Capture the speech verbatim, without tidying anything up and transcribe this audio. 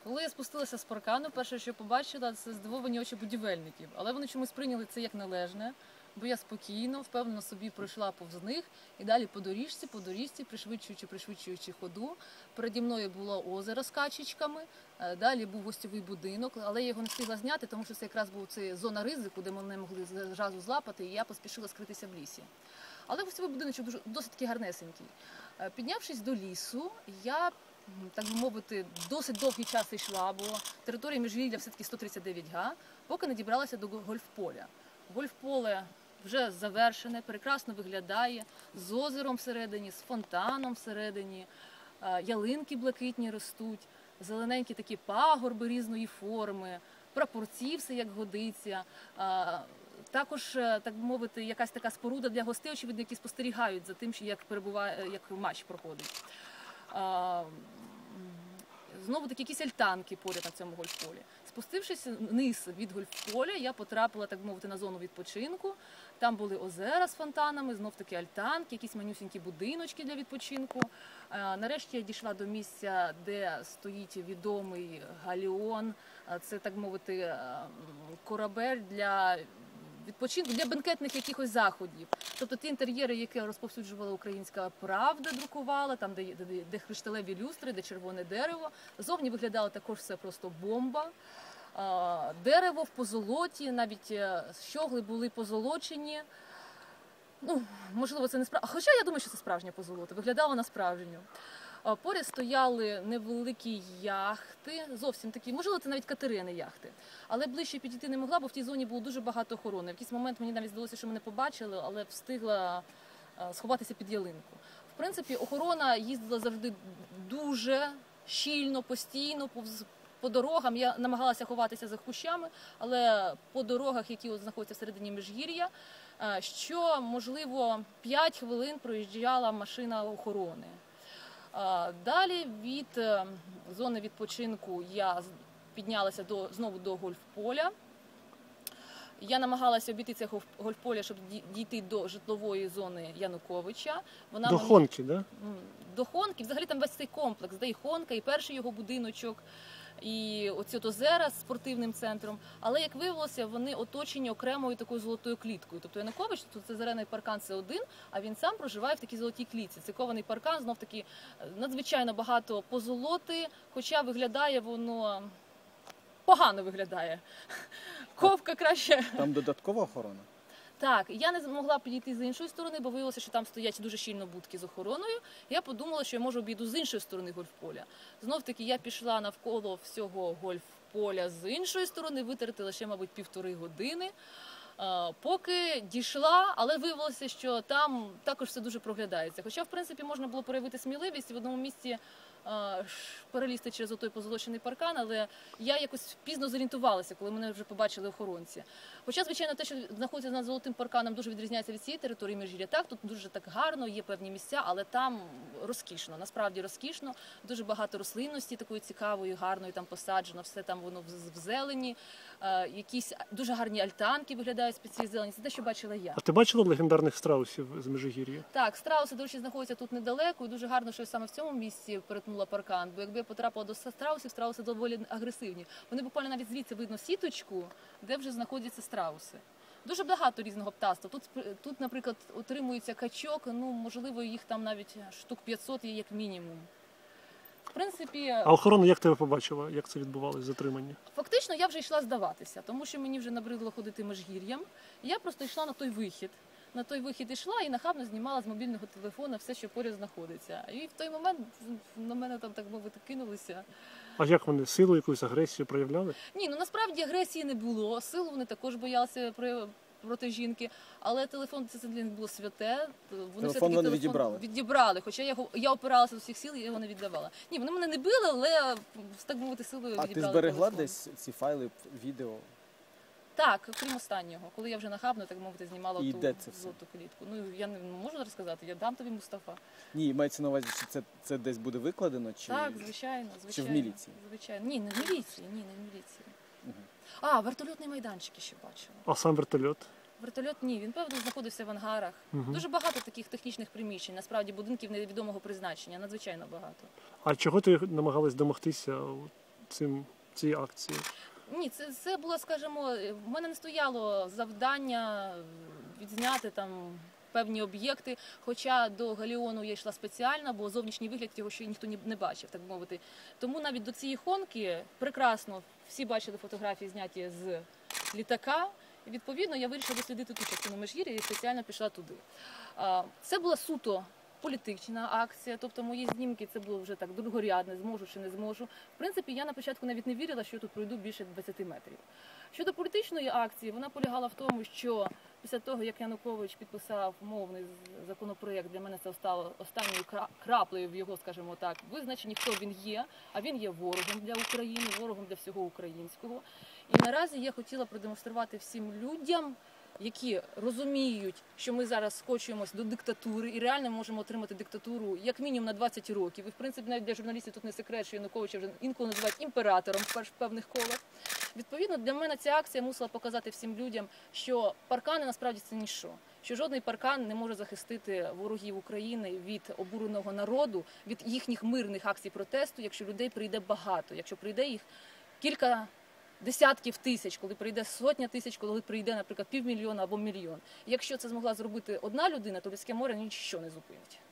Коли я спустилася з паркану, перше, що побачила, це здивовані очі будівельників. Але вони чомусь прийняли це як належне, бо я спокійно, впевнено собі пройшла повз них і далі по доріжці, по доріжці, пришвидшуючи, пришвидшуючи ходу. Переді мною було озеро з качечками, далі був гостьовий будинок, але я його не встигла зняти, тому що це якраз була зона ризику, де мене могли зразу злапати, і я поспішила скритися в лісі. Але гостьовий будиночок досить таки гарнесенький. Піднявшись до лісу, я, так би мовити, досить довгий час йшла, бо територія Міжгір'я все-таки сто тридцять дев'ять га, поки не дібралася до гольф-поля. Гольф-поле вже завершене, прекрасно виглядає, з озером всередині, з фонтаном всередині, ялинки блакитні ростуть, зелененькі такі пагорби різної форми, прапорці все як годиться. Також, так би мовити, якась така споруда для гостей, очевидно, які спостерігають за тим, як перебуває, як матч проходить. Знову таки якісь альтанки поряд на цьому гольф-полі. Спустившись вниз від гольф-поля, я потрапила, так мовити, на зону відпочинку. Там були озера з фонтанами, знов таки альтанки, якісь манюсінькі будиночки для відпочинку. Нарешті я дійшла до місця, де стоїть відомий галеон. Це, так мовити, корабель для відпочинку, для бенкетних якихось заходів. Тобто ті інтер'єри, які розповсюджувала Українська Правда, друкувала, там, де, де, де кришталеві люстри, де червоне дерево. Зовні виглядало також все просто бомба. А, дерево в позолоті, навіть щогли були позолочені. Ну, можливо, це не справжнє. Хоча я думаю, що це справжнє позолота. Виглядало на справжню. Поряд стояли невеликі яхти, зовсім такі, можливо, це навіть катерини яхти. Але ближче підійти не могла, бо в тій зоні було дуже багато охорони. В якийсь момент мені навіть здалося, що мене побачили, але встигла сховатися під ялинку. В принципі, охорона їздила завжди дуже щільно, постійно, по дорогам. Я намагалася ховатися за кущами, але по дорогах, які от знаходяться всередині Міжгір'я, що, можливо, п'ять хвилин проїжджала машина охорони. Далі від зони відпочинку я піднялася до, знову до гольф-поля. Я намагалася обійти це гольф-поле, щоб дійти до житлової зони Януковича. Вона до мені... Хонки, да? До Хонки. Взагалі там весь цей комплекс, де і Хонка, і перший його будиночок, і оці от озера з спортивним центром. Але, як виявилося, вони оточені окремою такою золотою кліткою. Тобто Янукович, тут це зелений паркан, це один, а він сам проживає в такій золотій клітці. Це кований паркан, знов таки надзвичайно багато позолоти, хоча виглядає воно... погано виглядає. Ковка краще... Там додаткова охорона? Так, я не змогла підійти з іншої сторони, бо виявилося, що там стоять дуже щільно будки з охороною. Я подумала, що я можу обійду з іншої сторони гольф-поля. Знов-таки я пішла навколо всього гольф-поля з іншої сторони, витратила лише, мабуть, півтори години, поки дійшла, але виявилося, що там також все дуже проглядається. Хоча, в принципі, можна було проявити сміливість і в одному місці перелізти через отой позолочений паркан, але я якось пізно зорієнтувалася, коли мене вже побачили охоронці. Хоча, звичайно, те, що знаходиться над золотим парканом, дуже відрізняється від цієї території Міжгір'я. Так, тут дуже так гарно, є певні місця, але там розкішно, насправді розкішно, дуже багато рослинності такої цікавої, гарної там посаджено, все там воно в зелені, якісь дуже гарні альтанки виглядають з-під цієї зелені. Це те, що бачила я. А ти бачила легендарних страусів з Межигір'я? Так, страуси, до речі, знаходяться тут недалеко, і дуже гарно, що я саме в цьому місці перетнула паркан, бо якби я потрапила до страусів, страуси доволі агресивні. Вони буквально навіть звідси видно сіточку, де вже знаходяться страуси. Дуже багато різного птаства. Тут, тут, наприклад, отримується качок, ну, можливо, їх там навіть штук п'ятсот є як мінімум. В принципі... А охорона як тебе побачила? Як це відбувалось, затримання? Фактично, я вже йшла здаватися, тому що мені вже набридло ходити Межгір'ям. Я просто йшла на той вихід. На той вихід йшла і нахабно знімала з мобільного телефона все, що поряд знаходиться. І в той момент на мене там, так мовити, кинулися. А як вони? Силу, якусь агресію проявляли? Ні, ну насправді агресії не було. Силу вони також боялися проти жінки. Але телефон, це для них було святе. Вони телефон вони відібрали? Відібрали. Хоча я, я опиралася з усіх сил і його не віддавала. Ні, вони мене не били, але, так мовити, силою відібрали телефон. А ти зберегла десь ці файли, відео? Так, крім останнього, коли я вже нахабно, так мовити, знімала і ту золоту клітку. Ну, я не можу розказати, я дам тобі, Мустафа. Ні, мається на увазі, що це, це десь буде викладено? Чи... Так, звичайно, звичайно. Чи в міліції? Звичайно. Ні, не в міліції, ні, не в міліції. Угу. А, вертольотний майданчик ще бачила. А сам вертольот? Вертольот, ні, він, певно, знаходився в ангарах. Угу. Дуже багато таких технічних приміщень, насправді, будинків невідомого призначення, надзвичайно багато. А чого ти намагалась домогтися цим цій акції? Ні, це, це було, скажімо, в мене не стояло завдання відзняти там певні об'єкти, хоча до Галіону я йшла спеціально, бо зовнішній вигляд його ще ніхто не бачив, так мовити. Тому навіть до цієї хонки прекрасно всі бачили фотографії, зняті з літака. І, відповідно, я вирішила дослідити ту частину Межгір'я і спеціально пішла туди. Це була суто політична акція, тобто мої знімки це було вже так другорядне, зможу чи не зможу. В принципі, я на початку навіть не вірила, що я тут пройду більше двадцяти метрів. Щодо політичної акції, вона полягала в тому, що після того, як Янукович підписав мовний законопроєкт, для мене це стало останньою краплею в його, скажімо так, визначенні, хто він є, а він є ворогом для України, ворогом для всього українського. І наразі я хотіла продемонструвати всім людям, які розуміють, що ми зараз скочуємось до диктатури і реально можемо отримати диктатуру як мінімум на двадцять років. І, в принципі, навіть для журналістів тут не секрет, що Януковича вже інколи називають імператором в певних колах. Відповідно, для мене ця акція мусила показати всім людям, що паркани насправді це ніщо. Що жодний паркан не може захистити ворогів України від обуреного народу, від їхніх мирних акцій протесту, якщо людей прийде багато, якщо прийде їх кілька десятків тисяч, коли прийде сотня тисяч, коли прийде, наприклад, півмільйона або мільйон. Якщо це змогла зробити одна людина, то людське море ніщо не зупинить.